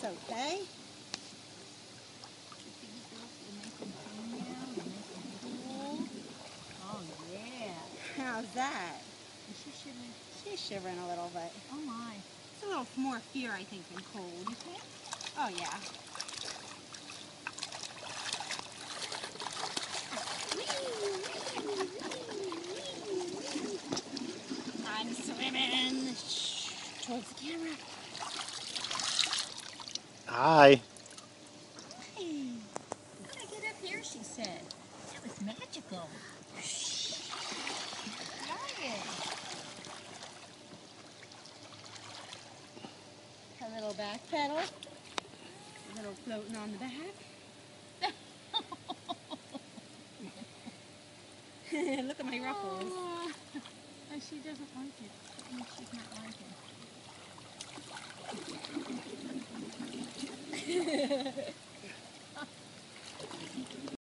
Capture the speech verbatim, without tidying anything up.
okay. Oh, yeah. How's that? Is she shivering? She's shivering a little bit. Oh, my. It's a little more fear, I think, than cold. You think? Oh, yeah. I'm swimming towards the camera. Hi. Hey, how did I get up here, she said. That was magical. Ryan. A little back pedal. A little floating on the back. Look at my ruffles. Oh, and she doesn't like it. That means she's not liking it.